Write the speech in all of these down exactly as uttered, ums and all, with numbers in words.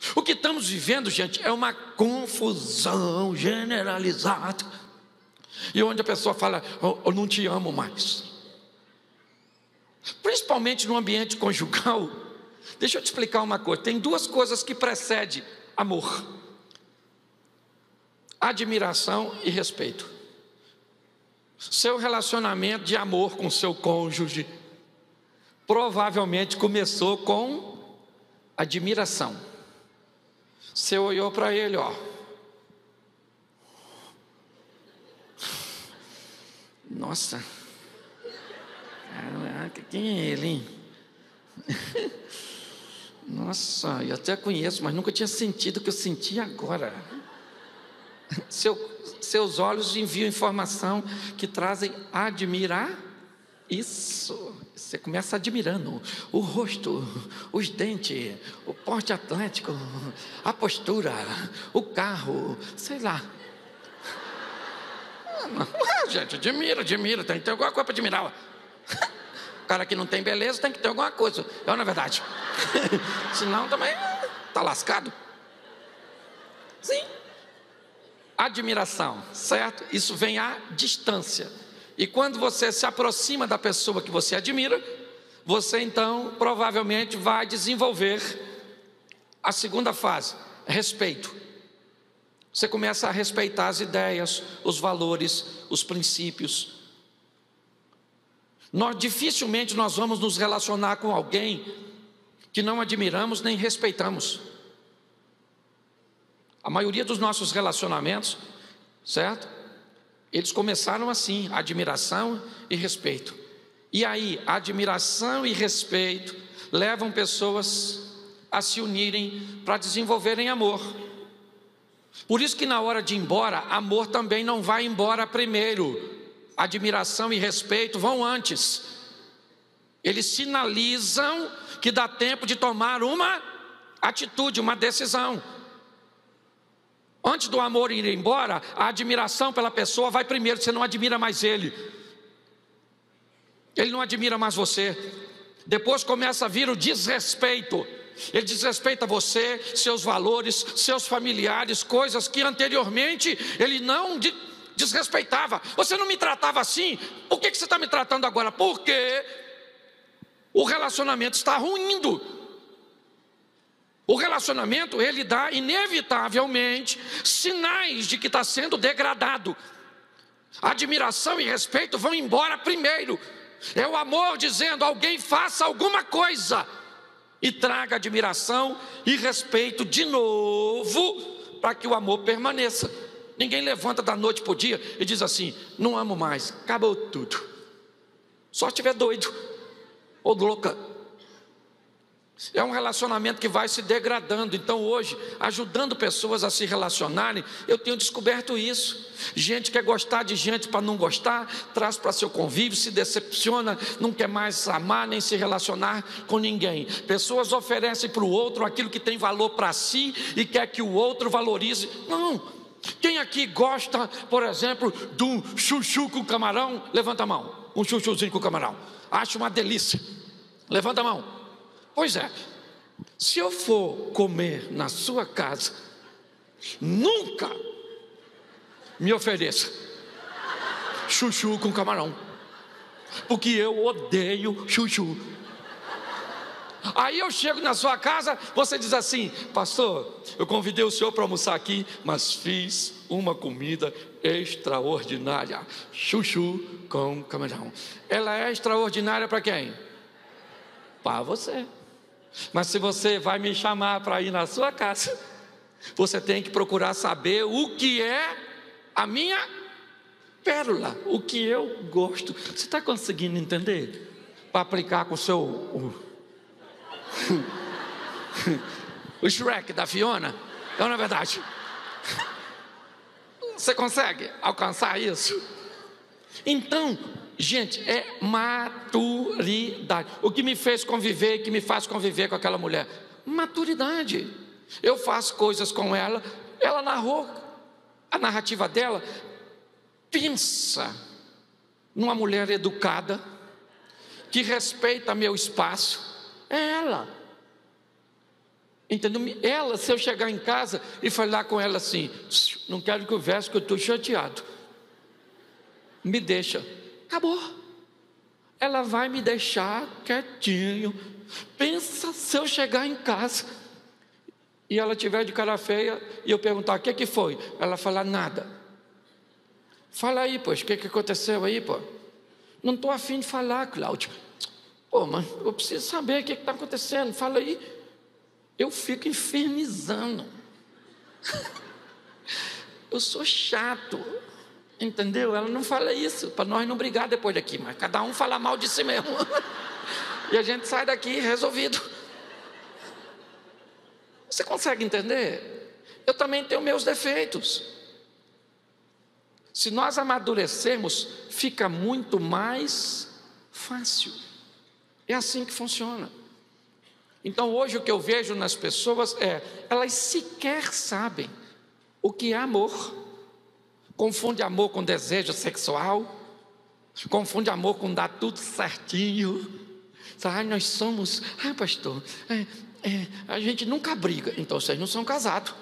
O que estamos vivendo, gente, é uma confusão generalizada, e onde a pessoa fala: eu, eu não te amo mais. Principalmente no ambiente conjugal. Deixa eu te explicar uma coisa: tem duas coisas que precedem amor: admiração e respeito. Seu relacionamento de amor com seu cônjuge provavelmente começou com admiração. Você olhou para ele, ó, nossa, caraca, quem é ele, hein? Nossa, eu até conheço, mas nunca tinha sentido o que eu senti agora. Seu, seus olhos enviam informação que trazem admirar. Isso, você começa admirando o rosto, os dentes, o porte atlético, a postura, o carro, sei lá. Ah, gente, admira, admira, tem que ter alguma coisa para admirar. O cara que não tem beleza tem que ter alguma coisa, é ou não é verdade? Senão também está lascado. Sim. Admiração, certo? Isso vem à distância. E quando você se aproxima da pessoa que você admira, você então provavelmente vai desenvolver a segunda fase, respeito. Você começa a respeitar as ideias, os valores, os princípios. Nós dificilmente nós vamos nos relacionar com alguém que não admiramos nem respeitamos. A maioria dos nossos relacionamentos, certo? Eles começaram assim: admiração e respeito. E aí, admiração e respeito levam pessoas a se unirem para desenvolverem amor. Por isso que na hora de ir embora, amor também não vai embora primeiro. Admiração e respeito vão antes. Eles sinalizam que dá tempo de tomar uma atitude, uma decisão. Antes do amor ir embora, a admiração pela pessoa vai primeiro. Você não admira mais ele, ele não admira mais você. Depois começa a vir o desrespeito. Ele desrespeita você, seus valores, seus familiares, coisas que anteriormente ele não desrespeitava. Você não me tratava assim, por que você está me tratando agora? Porque o relacionamento está ruindo. O relacionamento, ele dá inevitavelmente sinais de que está sendo degradado. Admiração e respeito vão embora primeiro. É o amor dizendo: alguém faça alguma coisa e traga admiração e respeito de novo, para que o amor permaneça. Ninguém levanta da noite para o dia e diz assim: não amo mais, acabou tudo. Só se estiver doido ou louca. É um relacionamento que vai se degradando. Então hoje, ajudando pessoas a se relacionarem, eu tenho descoberto isso. Gente quer gostar de gente para não gostar, traz para seu convívio, se decepciona, não quer mais amar nem se relacionar com ninguém. Pessoas oferecem para o outro aquilo que tem valor para si e quer que o outro valorize. Não. Quem aqui gosta, por exemplo, de um chuchu com camarão? Levanta a mão. Um chuchuzinho com camarão. Acho uma delícia. Levanta a mão. Pois é, se eu for comer na sua casa, nunca me ofereça chuchu com camarão, porque eu odeio chuchu. Aí eu chego na sua casa, você diz assim: pastor, eu convidei o senhor para almoçar aqui, mas fiz uma comida extraordinária, chuchu com camarão. Ela é extraordinária para quem? Para você. Mas se você vai me chamar para ir na sua casa, você tem que procurar saber o que é a minha pérola, o que eu gosto. Você está conseguindo entender? Para aplicar com o seu o, o Shrek da Fiona? É na verdade. Você consegue alcançar isso? Então, gente, é maturidade. O que me fez conviver, que me faz conviver com aquela mulher? Maturidade. Eu faço coisas com ela. Ela narrou a narrativa dela. Pensa numa mulher educada, que respeita meu espaço. É ela. Entendeu? Ela, se eu chegar em casa e falar com ela assim: não quero que eu verse que eu estou chateado, me deixa. Acabou. Ela vai me deixar quietinho. Pensa se eu chegar em casa e ela tiver de cara feia e eu perguntar: o que que foi? Ela falar: nada. Fala aí, pois, o que que aconteceu aí, pô? Não estou afim de falar, Cláudio. Pô, mas eu preciso saber o que está acontecendo. Fala aí. Eu fico infernizando. Eu sou chato. Entendeu? Ela não fala isso, para nós não brigar depois daqui, mas cada um fala mal de si mesmo. E a gente sai daqui resolvido. Você consegue entender? Eu também tenho meus defeitos. Se nós amadurecermos, fica muito mais fácil. É assim que funciona. Então hoje o que eu vejo nas pessoas é, elas sequer sabem o que é amor. Confunde amor com desejo sexual, confunde amor com dar tudo certinho. Ah, nós somos, ah pastor, é, é, a gente nunca briga. Então vocês não são casados.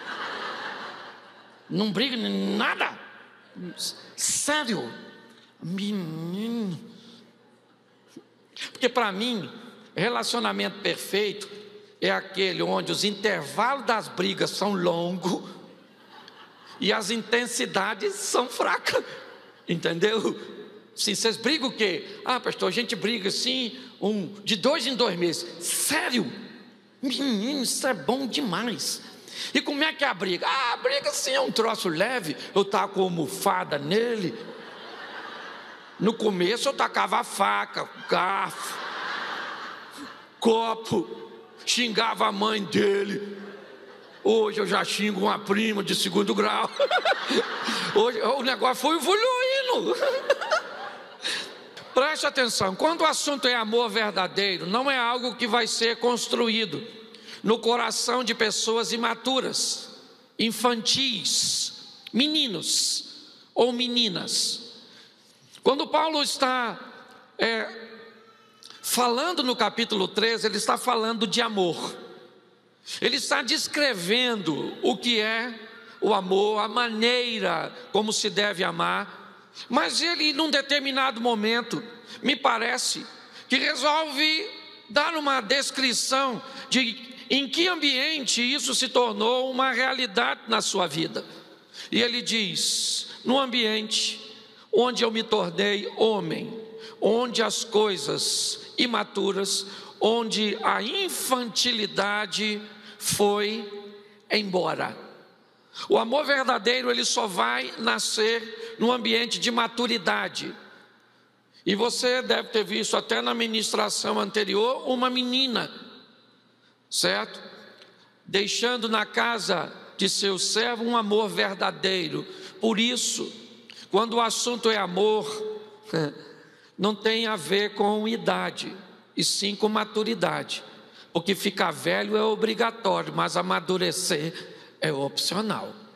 Não briga nada. Sério. Menino. Porque para mim, relacionamento perfeito é aquele onde os intervalos das brigas são longos e as intensidades são fracas, entendeu? Se vocês brigam o quê? Ah, pastor, a gente briga assim, um, de dois em dois meses. Sério? Menino, isso é bom demais. E como é que é a briga? Ah, a briga assim é um troço leve. Eu taco almofada nele. No começo eu tacava a faca, garfo, copo, xingava a mãe dele. Hoje eu já xingo uma prima de segundo grau. Hoje o negócio foi evoluindo. Preste atenção, quando o assunto é amor verdadeiro, não é algo que vai ser construído no coração de pessoas imaturas, infantis, meninos ou meninas. Quando Paulo está é, falando no capítulo treze, ele está falando de amor. Ele está descrevendo o que é o amor, a maneira como se deve amar. Mas ele, num determinado momento, me parece que resolve dar uma descrição de em que ambiente isso se tornou uma realidade na sua vida. E ele diz: no ambiente onde eu me tornei homem, onde as coisas imaturas, onde a infantilidade foi embora. O amor verdadeiro, ele só vai nascer no ambiente de maturidade. E você deve ter visto até na ministração anterior uma menina, certo? Deixando na casa de seu servo um amor verdadeiro. Por isso, quando o assunto é amor, não tem a ver com idade, e sim com maturidade. Porque ficar velho é obrigatório, mas amadurecer é opcional.